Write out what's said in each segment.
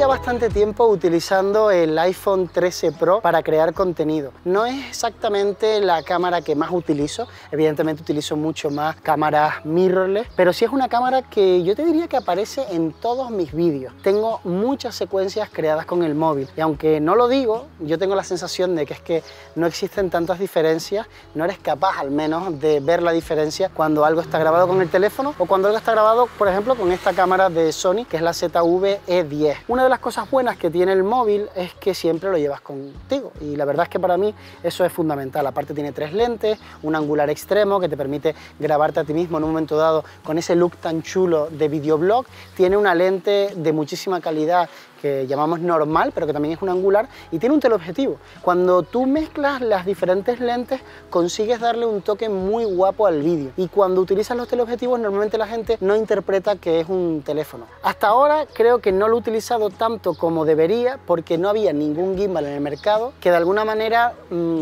bastante tiempo utilizando el iPhone 13 Pro para crear contenido. No es exactamente la cámara que más utilizo, evidentemente utilizo mucho más cámaras mirrorless, pero sí es una cámara que yo te diría que aparece en todos mis vídeos. Tengo muchas secuencias creadas con el móvil y aunque no lo digo, yo tengo la sensación de que es que no existen tantas diferencias, no eres capaz al menos de ver la diferencia cuando algo está grabado con el teléfono o cuando algo está grabado, por ejemplo, con esta cámara de Sony, que es la ZV-E10. Una de las cosas buenas que tiene el móvil es que siempre lo llevas contigo y la verdad es que para mí eso es fundamental. Aparte tiene 3 lentes, un angular extremo que te permite grabarte a ti mismo en un momento dado con ese look tan chulo de videoblog, tiene una lente de muchísima calidad que llamamos normal, pero que también es un angular, y tiene un teleobjetivo. Cuando tú mezclas las diferentes lentes, consigues darle un toque muy guapo al vídeo. Y cuando utilizas los teleobjetivos, normalmente la gente no interpreta que es un teléfono. Hasta ahora creo que no lo he utilizado tanto como debería, porque no había ningún gimbal en el mercado que de alguna manera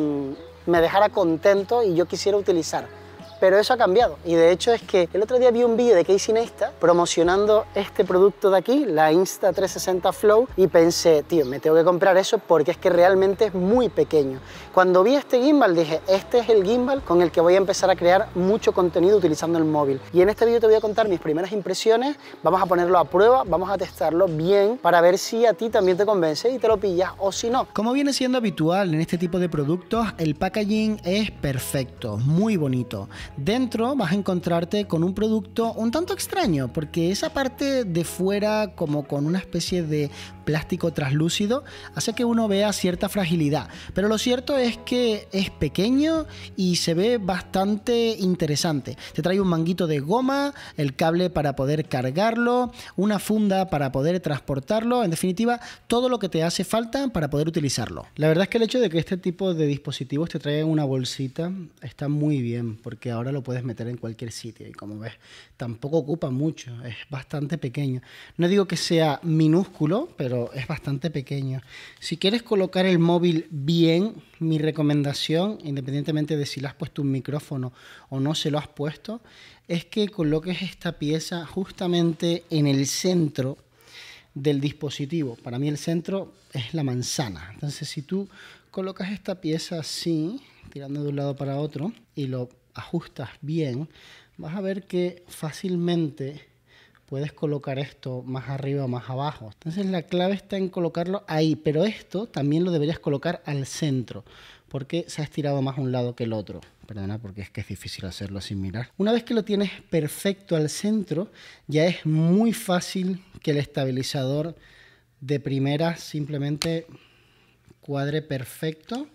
me dejara contento y yo quisiera utilizar. Pero eso ha cambiado y de hecho es que el otro día vi un vídeo de Casey Neistat promocionando este producto de aquí, la Insta360 Flow, y pensé, tío, me tengo que comprar eso porque es que realmente es muy pequeño. Cuando vi este gimbal dije, este es el gimbal con el que voy a empezar a crear mucho contenido utilizando el móvil. Y en este vídeo te voy a contar mis primeras impresiones, vamos a ponerlo a prueba, vamos a testarlo bien para ver si a ti también te convence y te lo pillas o si no. Como viene siendo habitual en este tipo de productos, el packaging es perfecto, muy bonito. Dentro vas a encontrarte con un producto un tanto extraño, porque esa parte de fuera como con una especie de plástico translúcido hace que uno vea cierta fragilidad, pero lo cierto es que es pequeño y se ve bastante interesante. Te trae un manguito de goma, el cable para poder cargarlo, una funda para poder transportarlo, en definitiva todo lo que te hace falta para poder utilizarlo. La verdad es que el hecho de que este tipo de dispositivos te traigan una bolsita está muy bien, porque ahora lo puedes meter en cualquier sitio y como ves tampoco ocupa mucho, es bastante pequeño. No digo que sea minúsculo, pero es bastante pequeño. Si quieres colocar el móvil bien, mi recomendación, independientemente de si le has puesto un micrófono o no se lo has puesto, es que coloques esta pieza justamente en el centro del dispositivo. Para mí el centro es la manzana. Entonces si tú colocas esta pieza así, tirando de un lado para otro, y lo ajustas bien, vas a ver que fácilmente puedes colocar esto más arriba o más abajo. Entonces la clave está en colocarlo ahí, pero esto también lo deberías colocar al centro, porque se ha estirado más un lado que el otro. Perdona, porque es que es difícil hacerlo sin mirar. Una vez que lo tienes perfecto al centro, ya es muy fácil que el estabilizador de primera simplemente cuadre perfecto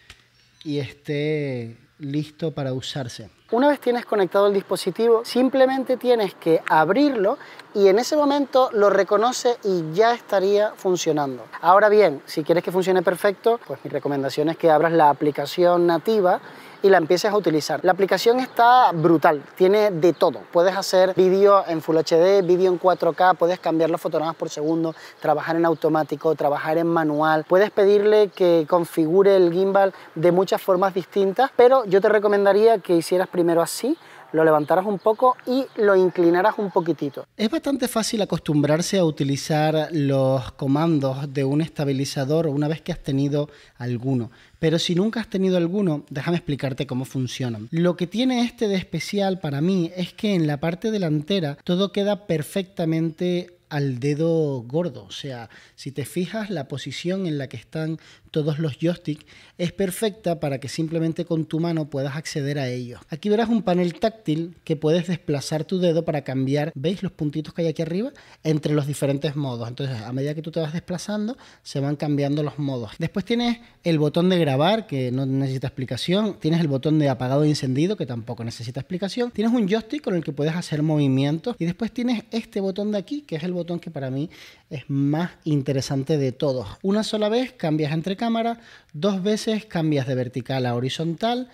y esté listo para usarse. Una vez tienes conectado el dispositivo, simplemente tienes que abrirlo y en ese momento lo reconoce y ya estaría funcionando. Ahora bien, si quieres que funcione perfecto, pues mi recomendación es que abras la aplicación nativa y la empieces a utilizar. La aplicación está brutal, tiene de todo. Puedes hacer vídeo en Full HD, vídeo en 4K, puedes cambiar los fotogramas por segundo, trabajar en automático, trabajar en manual. Puedes pedirle que configure el gimbal de muchas formas distintas, pero yo te recomendaría que hicieras primero así, lo levantaras un poco y lo inclinaras un poquitito. Es bastante fácil acostumbrarse a utilizar los comandos de un estabilizador una vez que has tenido alguno, pero si nunca has tenido alguno, déjame explicarte cómo funcionan. Lo que tiene este de especial para mí es que en la parte delantera todo queda perfectamente al dedo gordo, o sea, si te fijas la posición en la que están todos los joysticks es perfecta para que simplemente con tu mano puedas acceder a ellos. Aquí verás un panel táctil que puedes desplazar tu dedo para cambiar, ¿veis los puntitos que hay aquí arriba? Entre los diferentes modos. Entonces a medida que tú te vas desplazando se van cambiando los modos. Después tienes el botón de grabar que no necesita explicación, tienes el botón de apagado y encendido que tampoco necesita explicación, tienes un joystick con el que puedes hacer movimientos y después tienes este botón de aquí que es el botón que para mí es más interesante de todos. Una sola vez cambias entre cámara, 2 veces cambias de vertical a horizontal,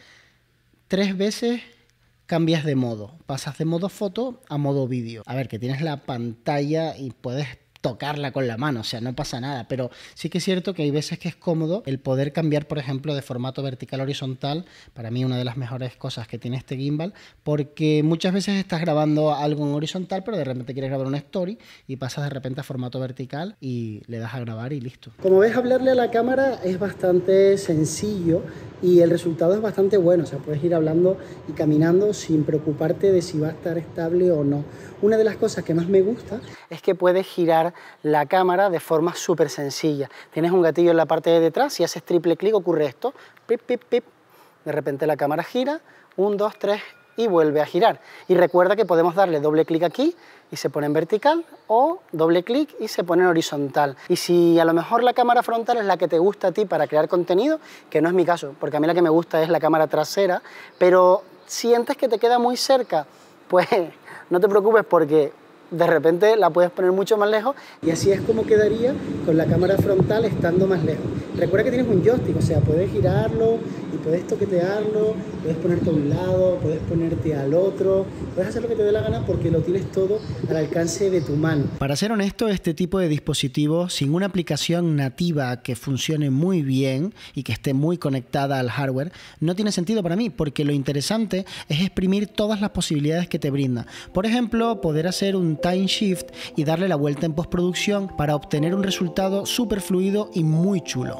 3 veces cambias de modo, pasas de modo foto a modo vídeo. A ver, que tienes la pantalla y puedes tocarla con la mano, o sea, no pasa nada, pero sí que es cierto que hay veces que es cómodo el poder cambiar, por ejemplo, de formato vertical a horizontal. Para mí una de las mejores cosas que tiene este gimbal, porque muchas veces estás grabando algo en horizontal, pero de repente quieres grabar una story y pasas de repente a formato vertical y le das a grabar y listo. Como ves, hablarle a la cámara es bastante sencillo y el resultado es bastante bueno, o sea, puedes ir hablando y caminando sin preocuparte de si va a estar estable o no. Una de las cosas que más me gusta es que puedes girar la cámara de forma súper sencilla. Tienes un gatillo en la parte de detrás, si haces triple clic ocurre esto, pip, pip, pip. De repente la cámara gira, 1, 2, 3 y vuelve a girar. Y recuerda que podemos darle doble clic aquí y se pone en vertical, o doble clic y se pone en horizontal. Y si a lo mejor la cámara frontal es la que te gusta a ti para crear contenido, que no es mi caso, porque a mí la que me gusta es la cámara trasera, pero sientes que te queda muy cerca, pues no te preocupes porque de repente la puedes poner mucho más lejos y así es como quedaría con la cámara frontal estando más lejos. Recuerda que tienes un joystick, o sea, puedes girarlo y puedes toquetearlo, puedes ponerte a un lado, puedes ponerte al otro, puedes hacer lo que te dé la gana porque lo tienes todo al alcance de tu mano. Para ser honesto, este tipo de dispositivo sin una aplicación nativa que funcione muy bien y que esté muy conectada al hardware, no tiene sentido para mí, porque lo interesante es exprimir todas las posibilidades que te brinda. Por ejemplo, poder hacer un time shift y darle la vuelta en postproducción para obtener un resultado súper fluido y muy chulo.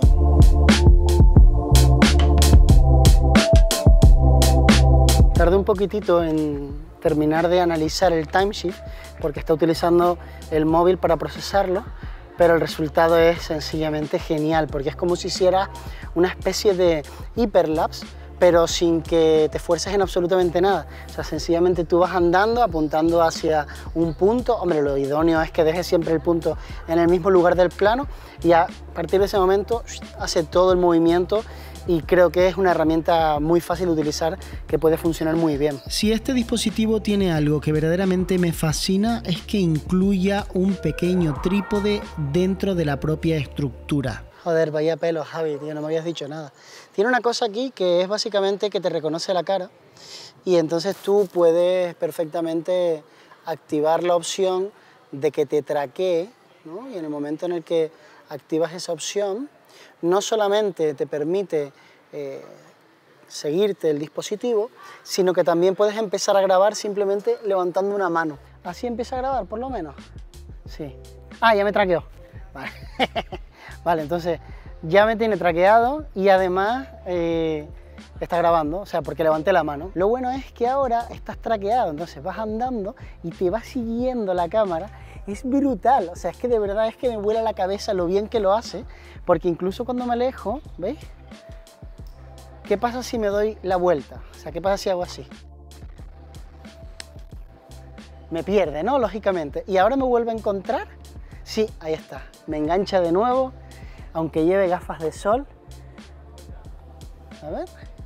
Tardé un poquitito en terminar de analizar el time shift porque está utilizando el móvil para procesarlo, pero el resultado es sencillamente genial porque es como si hicieras una especie de hiperlapse, pero sin que te esfuerces en absolutamente nada. O sea, sencillamente tú vas andando, apuntando hacia un punto. Hombre, lo idóneo es que dejes siempre el punto en el mismo lugar del plano y a partir de ese momento hace todo el movimiento y creo que es una herramienta muy fácil de utilizar que puede funcionar muy bien. Si este dispositivo tiene algo que verdaderamente me fascina es que incluya un pequeño trípode dentro de la propia estructura. Joder, vaya pelo, Javi, tío, no me habías dicho nada. Tiene una cosa aquí que es básicamente que te reconoce la cara y entonces tú puedes perfectamente activar la opción de que te traquee, ¿no? Y en el momento en el que activas esa opción, no solamente te permite seguirte el dispositivo, sino que también puedes empezar a grabar simplemente levantando una mano. ¿Así empieza a grabar, por lo menos? Sí. Ah, ya me traqueó. Vale. Vale, entonces ya me tiene traqueado y además está grabando, o sea, porque levanté la mano. Lo bueno es que ahora estás traqueado, entonces vas andando y te va siguiendo la cámara. Es brutal, o sea, es que de verdad es que me vuela la cabeza lo bien que lo hace, porque incluso cuando me alejo, ¿veis? ¿Qué pasa si me doy la vuelta? O sea, ¿qué pasa si hago así? Me pierde, ¿no? Lógicamente. ¿Y ahora me vuelve a encontrar? Sí, ahí está. Me engancha de nuevo, aunque lleve gafas de sol. A ver.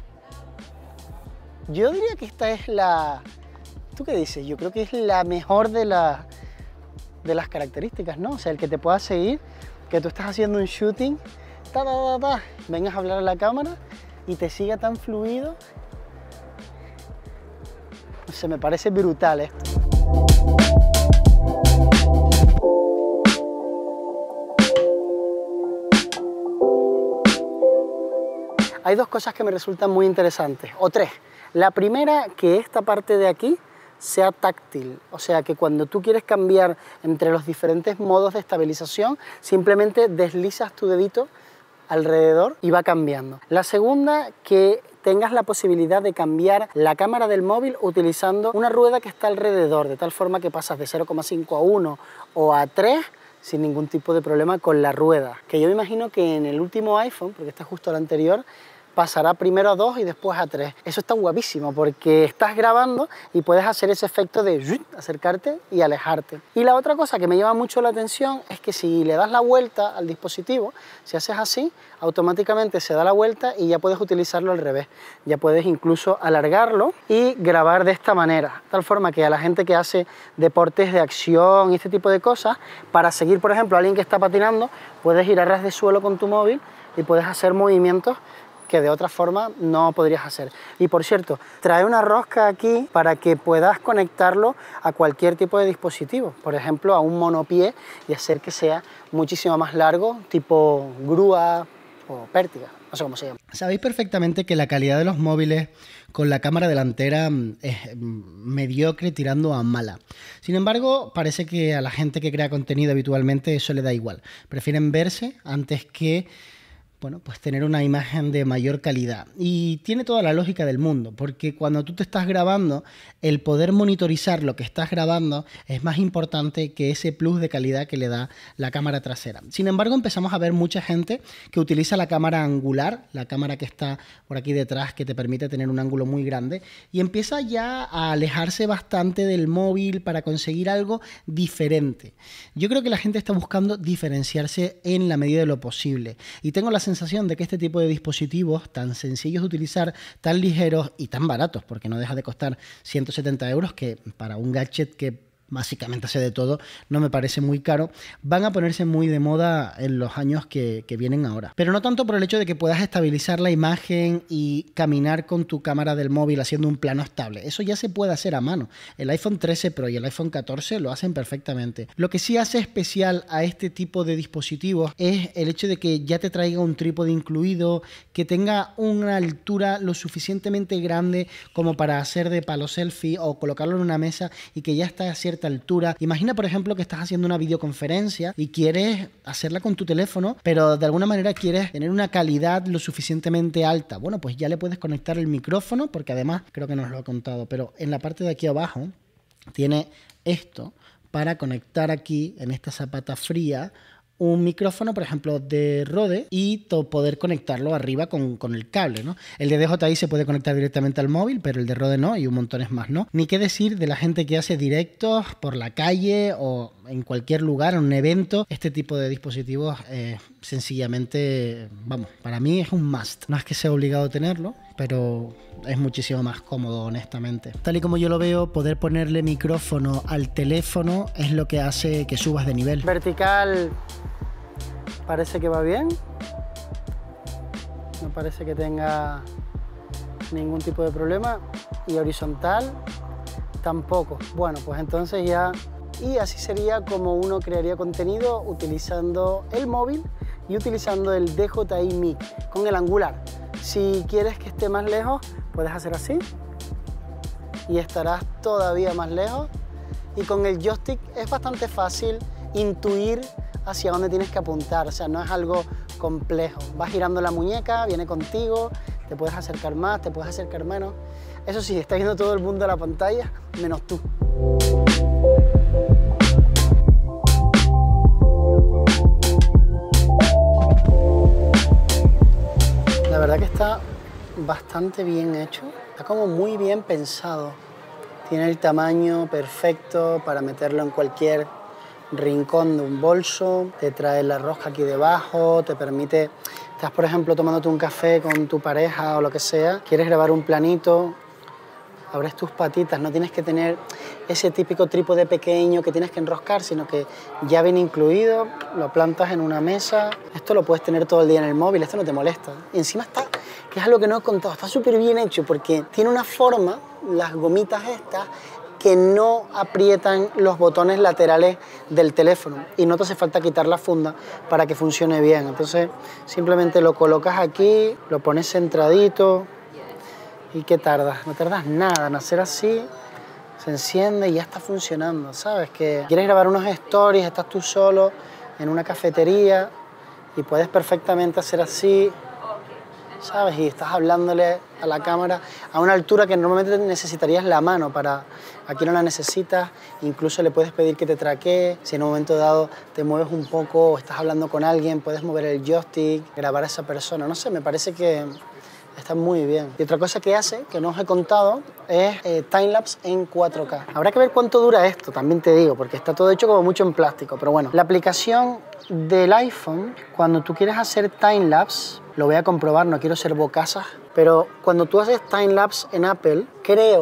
Yo diría que esta es la... ¿Tú qué dices? Yo creo que es la mejor de las características, ¿no? O sea, el que te pueda seguir, que tú estás haciendo un shooting, vengas a hablar a la cámara y te siga tan fluido. O sea, me parece brutal esto. Hay dos cosas que me resultan muy interesantes, o tres. La primera, que esta parte de aquí sea táctil, o sea que cuando tú quieres cambiar entre los diferentes modos de estabilización, simplemente deslizas tu dedito alrededor y va cambiando. La segunda, que tengas la posibilidad de cambiar la cámara del móvil utilizando una rueda que está alrededor, de tal forma que pasas de 0,5 a 1 o a 3 sin ningún tipo de problema con la rueda. Que yo me imagino que en el último iPhone, porque está justo el anterior, pasará primero a 2 y después a 3. Eso está guapísimo porque estás grabando y puedes hacer ese efecto de acercarte y alejarte. Y la otra cosa que me llama mucho la atención es que si le das la vuelta al dispositivo, si haces así, automáticamente se da la vuelta y ya puedes utilizarlo al revés. Ya puedes incluso alargarlo y grabar de esta manera. De tal forma que a la gente que hace deportes de acción y este tipo de cosas, para seguir, por ejemplo, a alguien que está patinando, puedes ir a ras de suelo con tu móvil y puedes hacer movimientos que de otra forma no podrías hacer. Y por cierto, trae una rosca aquí para que puedas conectarlo a cualquier tipo de dispositivo, por ejemplo a un monopié, y hacer que sea muchísimo más largo, tipo grúa o pértiga, no sé cómo se llama. Sabéis perfectamente que la calidad de los móviles con la cámara delantera es mediocre tirando a mala. Sin embargo, parece que a la gente que crea contenido habitualmente eso le da igual. Prefieren verse antes que, bueno, pues tener una imagen de mayor calidad. Y tiene toda la lógica del mundo, porque cuando tú te estás grabando, el poder monitorizar lo que estás grabando es más importante que ese plus de calidad que le da la cámara trasera. Sin embargo, empezamos a ver mucha gente que utiliza la cámara angular, la cámara que está por aquí detrás, que te permite tener un ángulo muy grande, y empieza ya a alejarse bastante del móvil para conseguir algo diferente. Yo creo que la gente está buscando diferenciarse en la medida de lo posible, y tengo la sensación de que este tipo de dispositivos tan sencillos de utilizar, tan ligeros y tan baratos, porque no deja de costar 170 euros, que para un gadget que básicamente hace de todo, no me parece muy caro, van a ponerse muy de moda en los años que vienen ahora. Pero no tanto por el hecho de que puedas estabilizar la imagen y caminar con tu cámara del móvil haciendo un plano estable. Eso ya se puede hacer a mano. El iPhone 13 Pro y el iPhone 14 lo hacen perfectamente. Lo que sí hace especial a este tipo de dispositivos es el hecho de que ya te traiga un trípode incluido, que tenga una altura lo suficientemente grande como para hacer de palo selfie o colocarlo en una mesa y que ya está a cierta altura. Imagina, por ejemplo, que estás haciendo una videoconferencia y quieres hacerla con tu teléfono, pero de alguna manera quieres tener una calidad lo suficientemente alta. Bueno, pues ya le puedes conectar el micrófono, porque además, creo que nos lo he contado, pero en la parte de aquí abajo tiene esto para conectar aquí, en esta zapata fría, un micrófono, por ejemplo, de Rode y poder conectarlo arriba con el cable, ¿no? El de DJI se puede conectar directamente al móvil, pero el de Rode no, y un montón más no. Ni qué decir de la gente que hace directos por la calle o en cualquier lugar, en un evento. Este tipo de dispositivos sencillamente, vamos, para mí es un must. No es que sea obligado a tenerlo, pero es muchísimo más cómodo, honestamente. Tal y como yo lo veo, poder ponerle micrófono al teléfono es lo que hace que subas de nivel. Vertical parece que va bien. No parece que tenga ningún tipo de problema. Y horizontal tampoco. Bueno, pues entonces ya... Y así sería como uno crearía contenido utilizando el móvil y utilizando el DJI Mic con el angular. Si quieres que esté más lejos, puedes hacer así y estarás todavía más lejos. Y con el joystick es bastante fácil intuir hacia dónde tienes que apuntar, o sea, no es algo complejo. Vas girando la muñeca, viene contigo, te puedes acercar más, te puedes acercar menos. Eso sí, está viendo todo el mundo a la pantalla, menos tú. La verdad que está bastante bien hecho, está como muy bien pensado. Tiene el tamaño perfecto para meterlo en cualquier rincón de un bolso, te trae la rosca aquí debajo, te permite, estás por ejemplo tomándote un café con tu pareja o lo que sea, quieres grabar un planito, abres tus patitas, no tienes que tener ese típico trípode pequeño que tienes que enroscar, sino que ya viene incluido, lo plantas en una mesa, esto lo puedes tener todo el día en el móvil, esto no te molesta. Y encima está, que es algo que no he contado, está súper bien hecho porque tiene una forma, las gomitas estas, que no aprietan los botones laterales del teléfono y no te hace falta quitar la funda para que funcione bien. Entonces simplemente lo colocas aquí, lo pones centradito y ¿qué tardas? No tardas nada en hacer así, se enciende y ya está funcionando, ¿sabes? Que quieres grabar unos stories, estás tú solo en una cafetería y puedes perfectamente hacer así, ¿sabes? Y estás hablándole a la cámara a una altura que normalmente necesitarías la mano para... Aquí no la necesitas, incluso le puedes pedir que te traquee, si en un momento dado te mueves un poco o estás hablando con alguien, puedes mover el joystick, grabar a esa persona, no sé, me parece que está muy bien. Y otra cosa que hace, que no os he contado, es timelapse en 4K. Habrá que ver cuánto dura esto, también te digo, porque está todo hecho como mucho en plástico, pero bueno. La aplicación del iPhone, cuando tú quieres hacer timelapse, lo voy a comprobar, no quiero ser bocazas, pero cuando tú haces timelapse en Apple, creo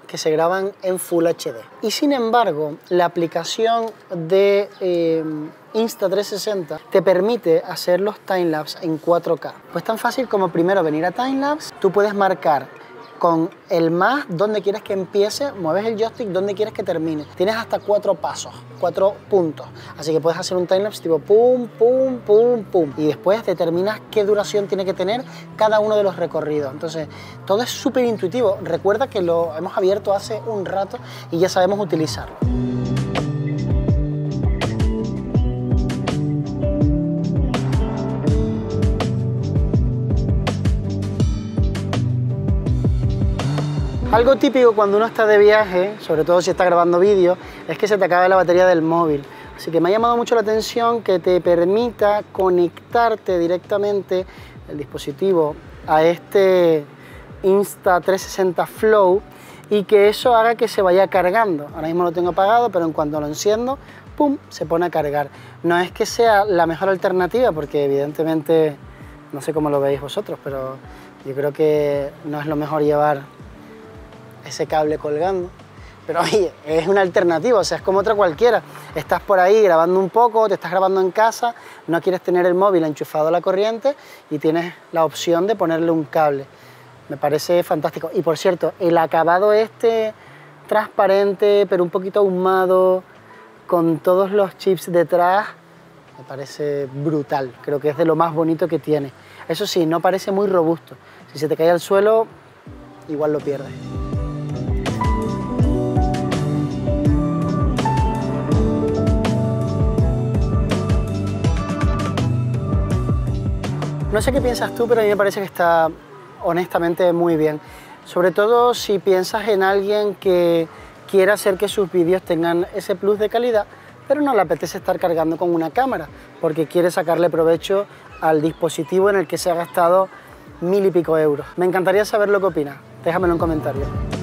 que se graban en Full HD. Y sin embargo, la aplicación de Insta360 te permite hacer los timelapse en 4K. Pues tan fácil como primero venir a timelapse, tú puedes marcar con el más donde quieres que empiece, mueves el joystick donde quieres que termine. Tienes hasta 4 pasos, 4 puntos. Así que puedes hacer un timelapse tipo pum, pum, pum, pum. Y después determinas qué duración tiene que tener cada uno de los recorridos. Entonces, todo es súper intuitivo. Recuerda que lo hemos abierto hace un rato y ya sabemos utilizarlo. Algo típico cuando uno está de viaje, sobre todo si está grabando vídeos, es que se te acabe la batería del móvil. Así que me ha llamado mucho la atención que te permita conectarte directamente el dispositivo a este Insta360 Flow y que eso haga que se vaya cargando. Ahora mismo lo tengo apagado, pero en cuanto lo enciendo, ¡pum!, se pone a cargar. No es que sea la mejor alternativa, porque evidentemente, no sé cómo lo veis vosotros, pero yo creo que no es lo mejor llevar ese cable colgando, pero oye, es una alternativa, o sea, es como otra cualquiera. Estás por ahí grabando un poco, te estás grabando en casa, no quieres tener el móvil enchufado a la corriente y tienes la opción de ponerle un cable. Me parece fantástico. Y por cierto, el acabado este transparente, pero un poquito ahumado, con todos los chips detrás, me parece brutal. Creo que es de lo más bonito que tiene. Eso sí, no parece muy robusto. Si se te cae al suelo, igual lo pierdes. No sé qué piensas tú, pero a mí me parece que está honestamente muy bien. Sobre todo si piensas en alguien que quiera hacer que sus vídeos tengan ese plus de calidad, pero no le apetece estar cargando con una cámara, porque quiere sacarle provecho al dispositivo en el que se ha gastado 1000 y pico euros. Me encantaría saber lo que opinas. Déjamelo en comentarios.